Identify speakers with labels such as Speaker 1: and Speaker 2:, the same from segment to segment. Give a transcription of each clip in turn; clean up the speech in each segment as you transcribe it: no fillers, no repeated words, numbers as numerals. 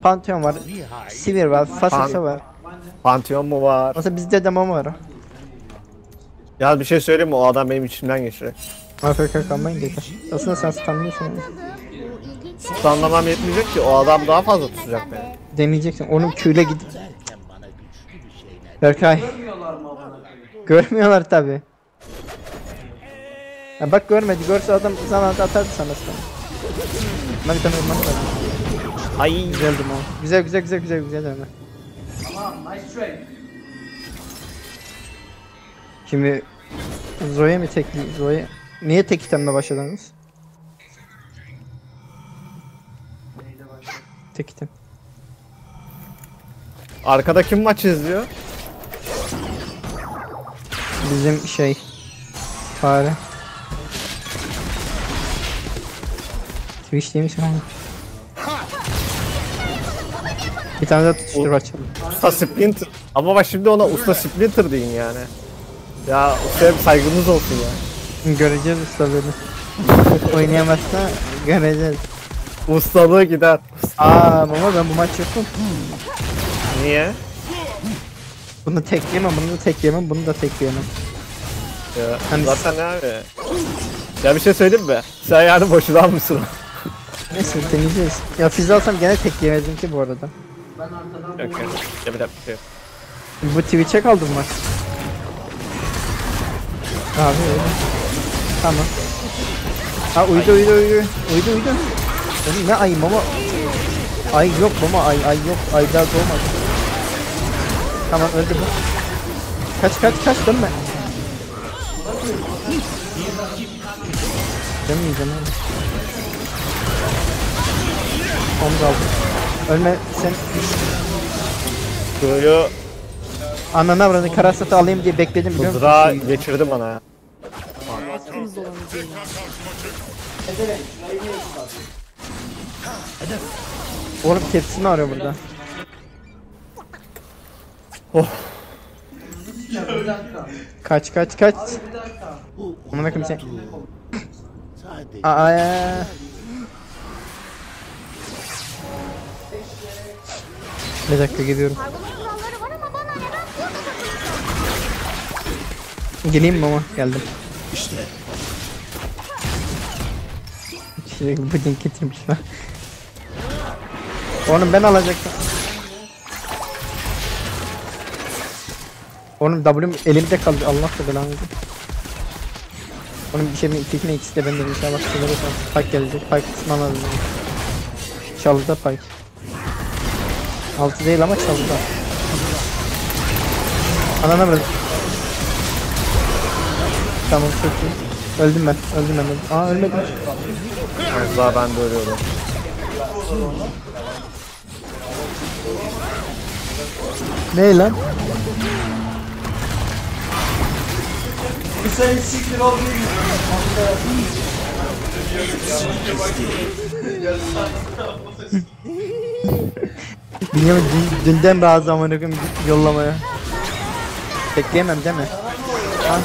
Speaker 1: Pantheon var. Sivir var. Fasılsa var.
Speaker 2: Pantheon mu var?
Speaker 1: Mesela bizde de Mama var.
Speaker 2: Ya bir şey söyleyeyim mi? O adam benim içimden geçiyor.
Speaker 1: AFK kalmayın yeter. Aslında sen stunlıyorsun.
Speaker 2: Anlamam yetmeyecek ki. O adam daha fazla tutacak beni.
Speaker 1: Deneyeceksin. Onun Q'yle gidip. Berkay. Görmüyorlar tabi. Ya bak görmedi. Görse adam zamanında atardı sana stun. Bana bir tane vurmak lazım.
Speaker 2: Ay.
Speaker 1: Güzeldi ama. Güzel güzel güzel güzel güzel ama. Şimdi Zoe mi tekli? Zoe niye tek itemle başladınız? Tek item.
Speaker 2: Arkada kim maç izliyor?
Speaker 1: Bizim şey fare. Twitch değil mi sen? Bir tane daha tutuştur açalım.
Speaker 2: Usta Splinter. Ama bak şimdi ona Usta Splinter deyin yani. Ya ustaya bir saygımız olsun ya.
Speaker 1: Göreceğiz ustalığını. Oynayamazsa göreceğiz.
Speaker 2: Ustalığı gider.
Speaker 1: Ama ben bu maç yokum.
Speaker 2: Niye?
Speaker 1: Bunu tekleyemem, bunu da tekleyemem, bunu da tekleyemem.
Speaker 2: Ya,
Speaker 1: Hani-
Speaker 2: zaten ne abi? Ya bir şey söyleyeyim mi? Sen yani boşuna almışsın.
Speaker 1: Neyse deneyeceğiz. Ya füze alsam gene tekleyemezdim ki bu arada.
Speaker 2: Yok yok. Ya bir dakika. Yok.
Speaker 1: Bu Twitch'e kaldım maç. Abi öyle. Tamam. Ha uydu. Oğlum ne ay mama? Ay yok mama ay yok ay daha doğmadı. Tamam öldü bu. Kaç dönme. Dönmeyeceğim oğlum. Omuz aldım. Ölme sen.
Speaker 2: Suyu
Speaker 1: Ananı avranı karasatı alayım diye bekledim biliyor musun?
Speaker 2: mızrağı geçirdi bana ya.
Speaker 1: Oğlum tepsimi arıyor burada.
Speaker 2: Oh.
Speaker 1: Kaç. Amına koyayım sen. Aa. Bir dakika geliyorum. Geleyim mi ama geldim.
Speaker 3: İşte
Speaker 1: Şey puding getirmişler. Oğlum ben alacaktım. Oğlum W'm elimde kaldı. Allah da belanı versin. Oğlum bir şey mi? İkisine ikisi de bende inşallah. Pike gelecek. Pike kısmına lazım. Çalıda Pike. 6 değil ama çalıda. Anana bırak. Tamam çok iyi. Öldüm ben. Aa ölmedim.
Speaker 2: Mızrağı ben de ölüyorum.
Speaker 1: Ne lan?
Speaker 4: Sen siktir ol değil.
Speaker 1: Bilmiyorum dünden razı amına koyayım yollamaya. Bekleyemem değil mi? Ha?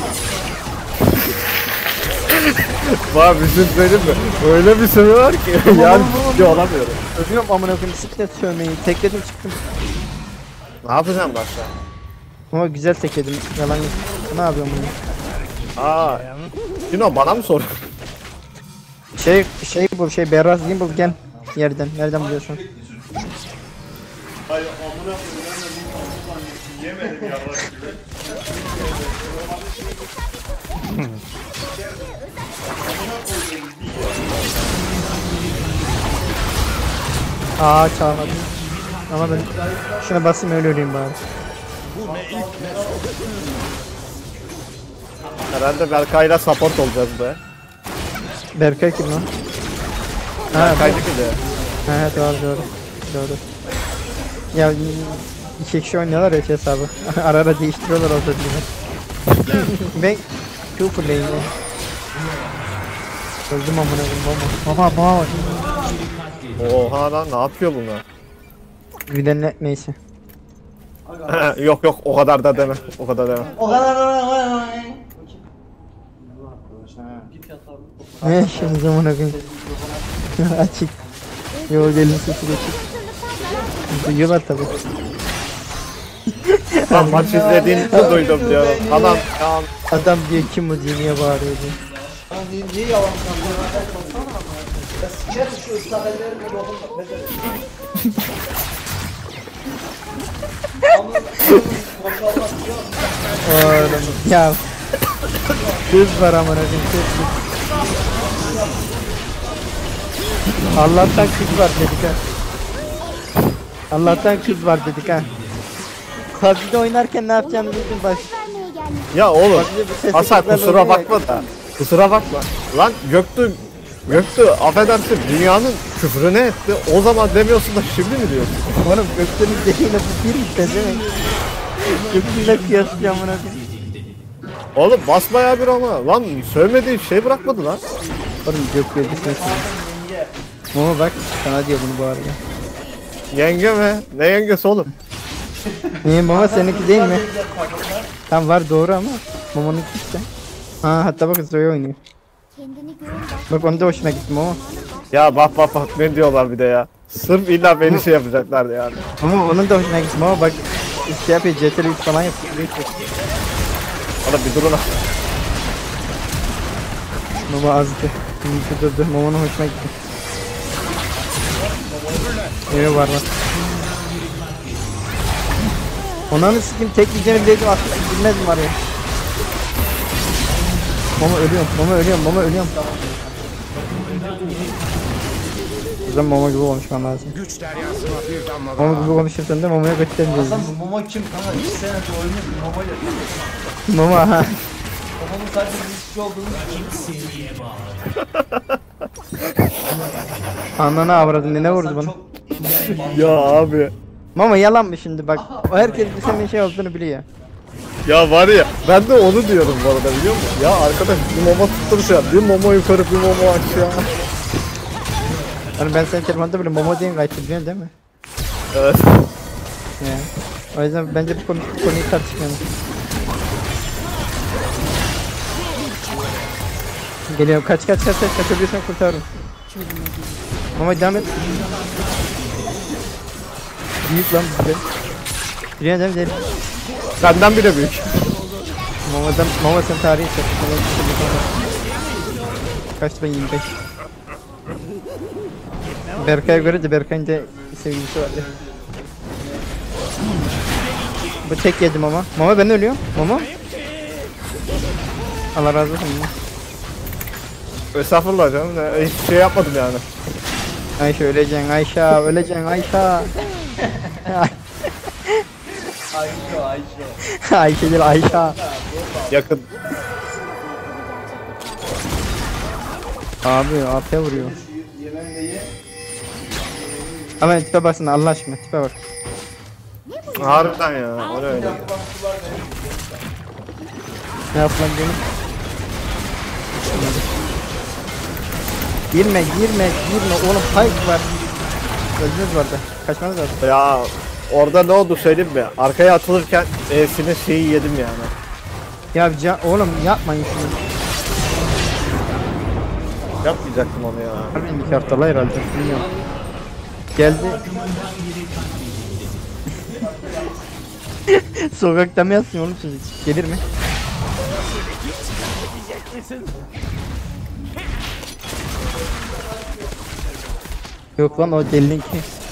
Speaker 2: Bak bir şey söyleyeyim mi? Öyle bir sövüyorlar ki yani ciddi olamıyorum.
Speaker 1: Ölüyorum amına koyayım siklet sövmeyi. Tekledim çıktım.
Speaker 2: Ne yapacağım başka?
Speaker 1: Ama güzel tekledim. Yalan yok. Ne yapıyorum bunu?
Speaker 2: Dino bana mı sor?
Speaker 1: Şey Berraz Gimbal gel yerden. Nereden buluyorsun?
Speaker 4: Hayır amına koyayım yemedim ya bak gibi.
Speaker 1: Çağladım. Ama ben şuna basayım öyle öleyim bari.
Speaker 2: Herhalde Berkay'la support olacağız be.
Speaker 1: Berkay kim lan?
Speaker 2: Berkay'dı ki de.
Speaker 1: Evet doğru. Ya iki kişi oynuyorlar ya hesabı. Ara değiştiriyorlar orada diye. Ben Q fulleyim ya. Öldüm amına koyayım mama.
Speaker 2: Oha lan ne yapıyor bunlar?
Speaker 1: Bir de neyse.
Speaker 2: yok o kadar da deme. O kadar deme.
Speaker 4: O kadar.
Speaker 1: Ne şimdi amına koyayım. Açık. Yo gelin sesi de açık. Duyuyorlar tabi.
Speaker 2: Lan maç izlediğini de duydum diyorum. Adam ya
Speaker 1: Adam diyor kim bu diye niye bağırıyordu.
Speaker 3: Niye yalan söylüyorsun? Ya sikerim şu ıslak ellerimi dokunma. Mesela.
Speaker 1: Oğlum ya. Kız var amına koyayım kız. Allah'tan kız var dedik ha. Allah'tan kız var dedik ha. PUBG'de oynarken ne yapacağını bildim bak.
Speaker 2: ya oğlum.
Speaker 1: PUBG'de bu sesli
Speaker 2: Hasan
Speaker 1: kızlarla
Speaker 2: kusura
Speaker 1: oynuyor.
Speaker 2: bakma da. Kusura bakma. Lan Göktü affedersin dünyanın küfrünü etti. O zaman demiyorsun da şimdi mi diyorsun?
Speaker 1: Oğlum Göktuğ'un dediğine bu bir işte demek. Göktuğ'la kıyaslayacağım buna.
Speaker 2: Oğlum basmaya bir ama. Lan sövmediği şey bırakmadı lan.
Speaker 1: Oğlum Göktuğ bir ses. Ama bak sana diyor bunu bu arada.
Speaker 2: Yenge mi? Ne yengesi oğlum?
Speaker 1: Niye mama seninki değil mi? Tam var doğru ama mamanınki işte. Ha hatta bakın Zoe oynuyor. Bak onu da hoşuna gitti mama.
Speaker 2: Ya bak ne diyorlar bir de ya. Sırf illa beni şey yapacaklardı yani.
Speaker 1: Ama onun da hoşuna gitti mama bak. Şey yapıyor CTRL 3 falan yapıyor.
Speaker 2: Oğlum bir durun.
Speaker 1: Mama azdı. Şimdi durdu. Mamanın hoşuna gitti. Evet var. Onanı sikim tek diyeceğini bileydim aslında bilmezdim var ya. Mama ölüyorum. O zaman mama gibi konuşman lazım. Mama gibi konuşursan da mamaya götüreceğiz.
Speaker 3: Hasan bu Momo kim kanka? 2 senedir oynuyor bir Momo yok.
Speaker 1: Mama ha.
Speaker 3: Momo'nun sadece bir kişi olduğunu
Speaker 1: Ananı avradın ne vurdu bana?
Speaker 3: çok
Speaker 2: Ya abi.
Speaker 1: Mama yalan mı şimdi bak. O herkes bir senin şey olduğunu biliyor.
Speaker 2: Ya var ya ben de onu diyorum bu arada biliyor musun? Ya arkadaş bir mama tutturmuş ya. Bir mama yukarı bir mama aşağı.
Speaker 1: Yani ben senin telefonda bile Momo diye kayıt biliyorsun değil mi?
Speaker 2: Evet.
Speaker 1: Yani. O yüzden bence bu konuyu tartışmayalım. Geliyorum kaç kaçabiliyorsan kurtarırım. Mama devam et. Büyük lan bize. Biliyorsun değil mi?
Speaker 2: Senden bile büyük.
Speaker 1: Mama sen tarihi çek. Kaçtı ben 25. Berkay'a göre de Berkay'ın da sevgilisi vardı. Bu tek yedim ama. Mama ben ölüyorum. Mama. Allah razı olsun.
Speaker 2: Estağfurullah canım. Hiçbir şey yapmadım yani.
Speaker 1: Ayşe öleceksin öleceksin Ayşe. Ayşe değil Ayşe.
Speaker 2: Yakın.
Speaker 1: Abi AP vuruyor. Ama tipe baksana Allah aşkına tipe bak.
Speaker 2: Harbiden ya. O ne öyle.
Speaker 1: Ne yapılan benim? Girme oğlum Pike var. Öldünüz vardı. Kaçmanız lazım.
Speaker 2: Ya orada ne oldu söyleyeyim mi? Arkaya atılırken E'sinin şeyi yedim yani.
Speaker 1: Ya oğlum yapmayın şunu.
Speaker 2: Yapmayacaktım onu ya.
Speaker 1: Harbiden 2 haftalı herhalde. Bilmiyorum. Geldi. Sokakta mı yatsın oğlum çocuk? Gelir mi? Yok lan o delinin ki.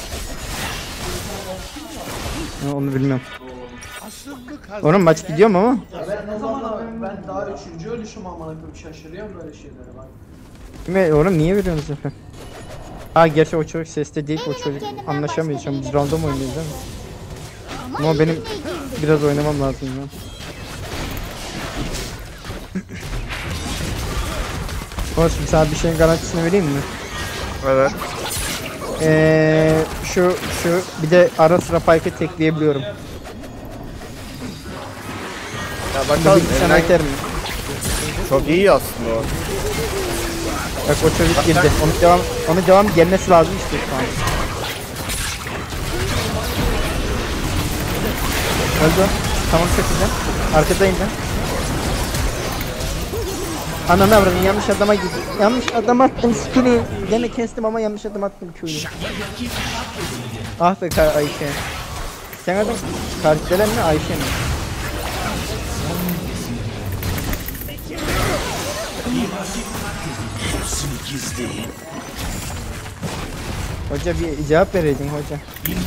Speaker 1: Ha, onu bilmiyorum. Onun maç gidiyor mu ama?
Speaker 3: Ben ne zaman ben daha 3. ölüşüm amına koyayım şaşırıyorum böyle şeylere bak.
Speaker 1: Kime oğlum niye veriyorsunuz efendim? Ha gerçi o çocuk seste değil o çocuk anlaşamıyor şu an biz random oynuyoruz değil mi? Ama benim biraz oynamam lazım ya. Olsun sana bir şeyin garantisini vereyim mi?
Speaker 2: Evet.
Speaker 1: Şu bir de ara sıra Pike'ı tekleyebiliyorum.
Speaker 2: Ya
Speaker 1: Bu
Speaker 2: bakalım.
Speaker 1: bilgi sana yeter mi?
Speaker 2: Çok iyi aslında o.
Speaker 1: Bak o çocuk girdi. Onun devam gelmesi lazım işte şu an. Öldü. Tamam çok güzel. Arkadayım ben. Ananı avradın, yanlış adama gittim. Yanlış adam attım skill'i. Gene kestim ama yanlış adam attım Q'yu. Ah be Ayşe. Sen adam Kardelen mi Ayşe mi? Hoca bir cevap vereydin hoca.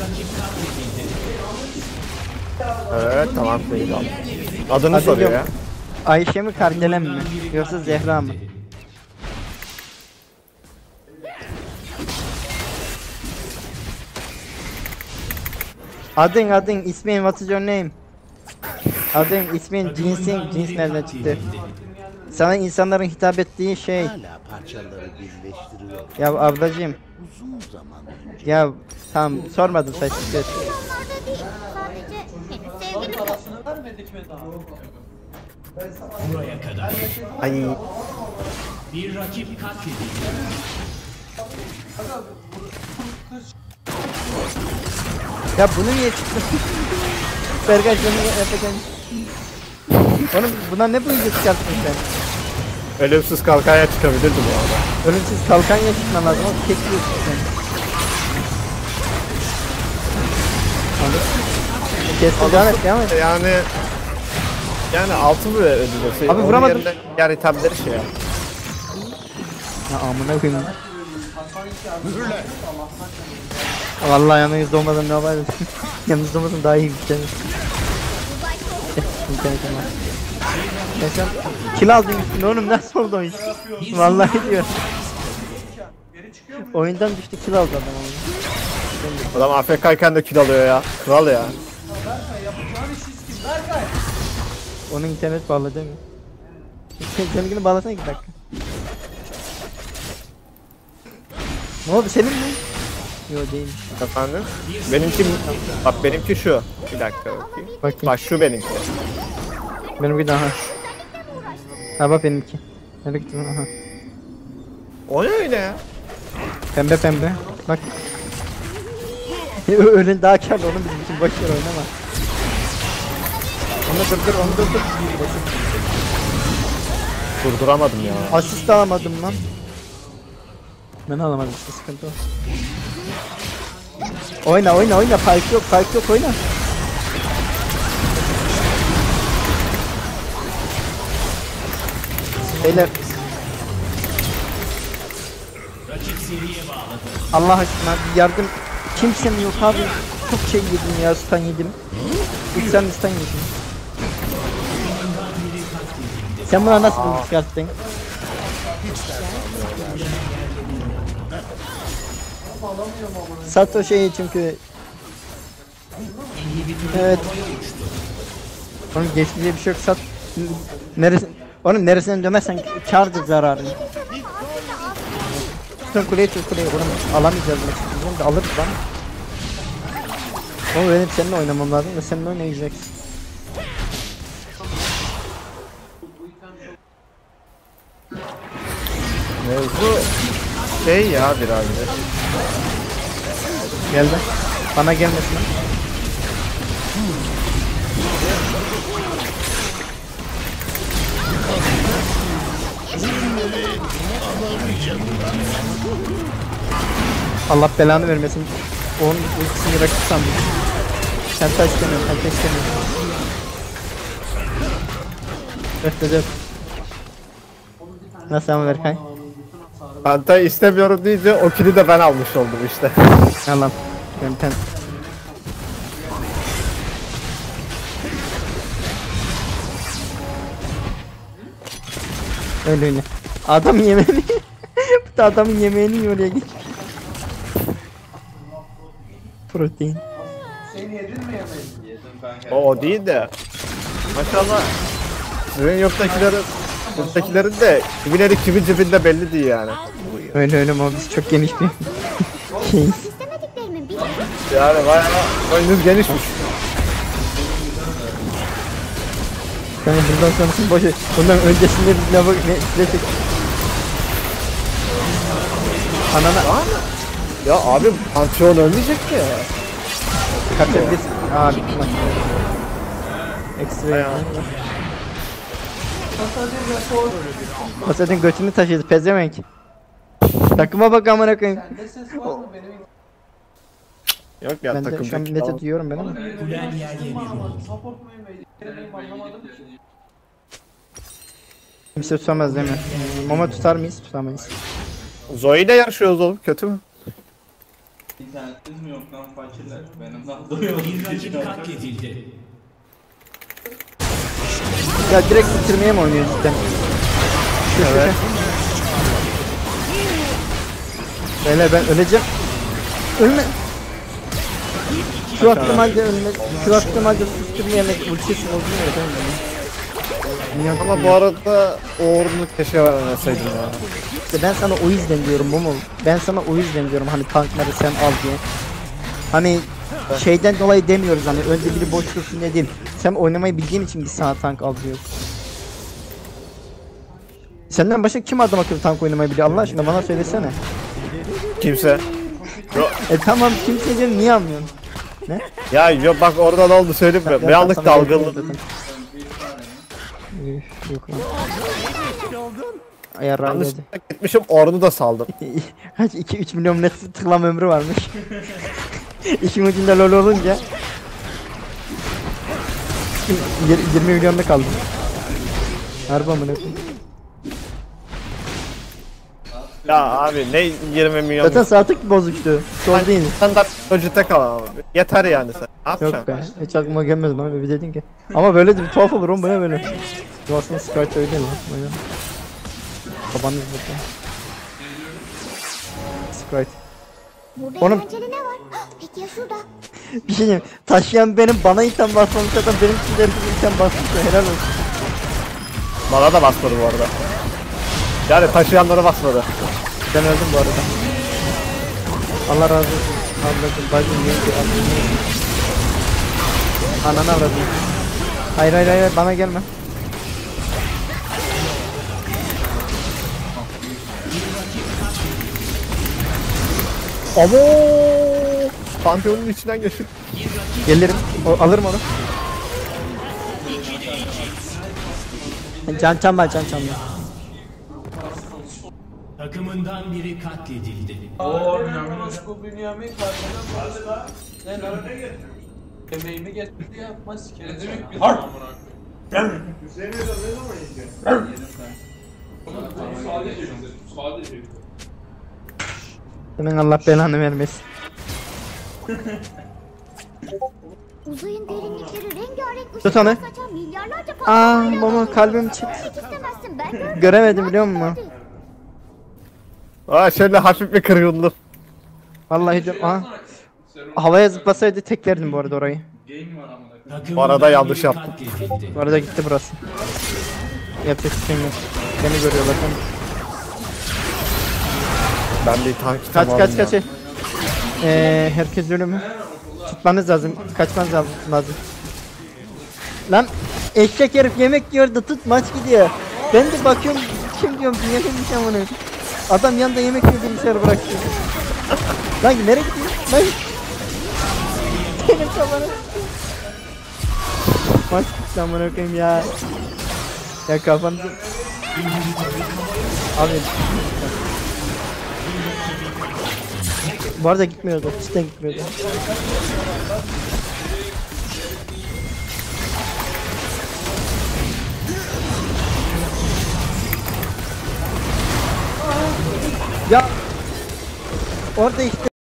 Speaker 2: Evet tamam değil abi. Adını
Speaker 1: Hadi
Speaker 2: soruyor
Speaker 1: yok.
Speaker 2: ya.
Speaker 1: Ayşe mi Kardelen mi? Yoksa Zehra mı? Adın ismin, what is your name? Adın ismin, cinsin, cins nereden çıktı? Sana insanların hitap ettiği şey.
Speaker 5: Hala parçaları birleştiriyor.
Speaker 1: Ya ablacığım.
Speaker 5: Uzun zaman önce.
Speaker 1: Ya tamam sormadım sen şimdi.
Speaker 6: Onlarda değil. Sadece henüz sevgili yok.
Speaker 3: Parasını vermedik mi daha?
Speaker 1: Ay. Ya bunu niye çıktın? Berkay şunu yapacağım. Oğlum buna ne bu yüzü çıkarttın sen?
Speaker 2: Ölümsüz kalkaya çıkabilirdi bu arada.
Speaker 1: Ölümsüz kalkan ya çıkman lazım ama kekliyorsun sen. Kesme devam et devam et.
Speaker 2: Yani altın böyle ödülüyorsa.
Speaker 1: Abi vuramadım.
Speaker 2: Yani itemleri şey ya.
Speaker 1: Ya amına koyayım. Vallahi yanınızda olmadan ne yapayım? Yanınızda olmadan daha iyi bir şey. İnternetim var. Mesela kill aldım üstüne oğlum nasıl oldu o iş? Vallahi diyor. Oyundan düştü kill aldı adam onu.
Speaker 2: Adam AFK'yken de kill alıyor ya. Kral ya.
Speaker 1: Onun internet bağlı değil mi? Seninkini bağlasana 2 dakika. Ne oldu senin mi? Yok değilmiş.
Speaker 2: Efendim? Benimki bak benimki şu. Bir dakika bakayım.
Speaker 1: Bakayım.
Speaker 2: Bak şu benimki.
Speaker 1: Benimki daha. Ha bak benimki. Nereye gittin? Aha.
Speaker 2: O ne öyle ya?
Speaker 1: Pembe pembe. Bak. Öğlen daha karlı onun bizim için boş ver oynama. Onu durdur onu durdur.
Speaker 2: Durduramadım ya.
Speaker 1: Asist alamadım lan. Ben alamadım işte sıkıntı o. Oyna oyna oyna fark yok oyna. Beyler. Allah aşkına bir yardım. Kimsenin yok abi. Çok şey yedim ya stun yedim. 3 tane stun yedim. Sen buna nasıl bunu çıkarttın? Sat o şeyi çünkü. Evet. Onun geçti diye bir şey yok sat. Neresi? Onun neresinden dönersen kârdır zararı. Tutun kuleye tut kuleye bunu alamayacağız maçı. Da alırız lan. Ama benim seninle oynamam lazım da seninle oynayacaksın.
Speaker 2: Mevzu şey ya birazcık.
Speaker 1: Geldi. Bana gelmesin lan. Allah belanı vermesin. Onun ultisini rakip sandım. Penta istemiyorum, penta istemiyorum. Öf. Nasıl ama Berkay?
Speaker 2: Penta'yı istemiyorum deyince o kill'i de ben almış oldum işte.
Speaker 1: Allah'ım. Ben pen... Öyle. Adam yemeğini... Bu da adamın yemeğini yiyor oraya git. Protein.
Speaker 3: Sen yedin mi yemeği?
Speaker 2: O değil de. Maşallah. Sizin yurttakilerin de kimin cebinde belli değil yani.
Speaker 1: Öyle ama biz çok geniş bir şeyiz.
Speaker 6: İstemediklerimin biri.
Speaker 2: Yani bayağı oyunuz genişmiş.
Speaker 1: Yani bundan sonrası boşu. Bundan öncesinde biz lava ne çek. Anana
Speaker 2: Ya abi Pantheon ölmeyecek ki.
Speaker 1: kaçabilirsin. Aa bitti maç. Ekstra yani.
Speaker 3: sadece rapor.
Speaker 1: O zaten götünü taşıdı pezevenk. Takıma bak amına koyayım.
Speaker 3: Sende ses var mı benim?
Speaker 2: Yok ya
Speaker 1: Ben de şu an
Speaker 2: takımdaki
Speaker 1: millete
Speaker 2: tamam.
Speaker 1: duyuyorum ben ama.
Speaker 3: Support muyum benim anlamadım ki.
Speaker 1: Kimse tutamaz değil mi? Mama tutar mıyız? Tutamayız.
Speaker 2: Zoe ile yarışıyoruz oğlum, kötü mü?
Speaker 4: İnternetiniz mi yok lan fakirler? Benim daha doyuyorum.
Speaker 1: Ya direkt bitirmeye mi oynuyor cidden? Evet. Beyler ben öleceğim. Ölme. Şu attım halde ölme. Şu attım halde susturmayarak ultisi bozmuyor ya ben de.
Speaker 2: Ama bu arada Uğur'unu keşke vermeseydim ya.
Speaker 1: İşte ben sana o yüzden diyorum Momo. Ben sana o yüzden diyorum hani tankları sen al diye. Hani şeyden dolayı demiyoruz hani önce biri boş dursun ne diyeyim. Sen oynamayı bildiğin için biz sana tank al diyoruz. Senden başka kim adam akıllı tank oynamayı biliyor Allah aşkına bana söylesene.
Speaker 2: Kimse.
Speaker 1: Tamam kimse diyor niye almıyorsun? Ne?
Speaker 2: Ya yok bak orada ne oldu söyleyeyim mi? Bir anlık dalgınlık.
Speaker 1: Üf, yok lan. Ayar abi.
Speaker 2: Yanlışlıkla gitmişim Orn'u da saldım.
Speaker 1: Kaç 2-3 milyon net tıklama ömrü varmış. İşin ucunda lol olunca 20 milyonda kaldım. Harbi amına koyayım.
Speaker 2: Ya abi ne 20 milyon.
Speaker 1: Zaten saatlik bozuktu. Sol değil.
Speaker 2: Standart lojite kal abi. Yeter yani sen. Ne
Speaker 1: Yok
Speaker 2: yapacaksın?
Speaker 1: be. Hiç aklıma gelmez bana bir dedin ki. Ama böyle de bir tuhaf olur oğlum bu ne böyle. Bu aslında Sprite öyle lan. Bayağı. Babanız burada. Sprite.
Speaker 6: Burada
Speaker 1: Oğlum-
Speaker 6: eğlenceli ne var? Peki ya şurada?
Speaker 1: Bir şey diyeyim. Taşıyan benim bana item basmamış zaten benim için de herkes item basmış. Helal olsun.
Speaker 2: Bana da basmadı bu arada. Yani taşıyanlara basmadı.
Speaker 1: Ben öldüm bu arada. Allah razı olsun. Ablacım, bacım, yenge, abim. Ananı avradım. Hayır hayır hayır bana gelme.
Speaker 2: Amo! Kampiyonun içinden geçip.
Speaker 1: Gelirim. Alırım onu. Can var can var.
Speaker 7: Takımından biri katledildi.
Speaker 3: Bu Bünyamin karşıdan başka. Ne lan? Emeğimi getirdi yapmaz ki. Ne demek bir amına koyayım?
Speaker 4: Hüseyin'e de ne zaman yiyeceksin? Sadece.
Speaker 1: Senin Allah belanı vermesin.
Speaker 6: Uzayın derinlikleri rengarenk
Speaker 1: Tut onu.
Speaker 6: ışıklar saçan milyarlarca
Speaker 1: Aa
Speaker 6: parçayla
Speaker 1: mama
Speaker 6: dolu.
Speaker 1: kalbim çıktı.
Speaker 6: Hiç istemezsin ben gördüm.
Speaker 1: Göremedim biliyor musun?
Speaker 2: Aa şöyle hafif bir kırgınlık.
Speaker 1: Vallahi diyorum. Aha. Havaya zıplasaydı tek verdim bu arada orayı.
Speaker 4: Game var amına koyayım.
Speaker 7: Takımından
Speaker 2: arada yanlış
Speaker 7: biri
Speaker 2: yaptım.
Speaker 7: katledildi.
Speaker 1: Bu arada gitti burası. Yapacak bir şey yok. Beni görüyorlar sen.
Speaker 2: Ben bir tank
Speaker 1: Kaç kaç. Herkes ölü mü? Tutmanız lazım. Kaçmanız lazım. Lan eşek herif yemek yiyor da tut maç gidiyor. Ben de bakıyorum kim diyorum dünya kimmiş amına. Adam yanında yemek yiyor bilgisayarı bırakıyor. Lan nereye gidiyor? Lan. Senin kafana. Maç gitti amına koyayım ya. Ya kafanızı. Abi. Bu arada gitmiyordu. Cidden gitmiyordu. Ya orada işte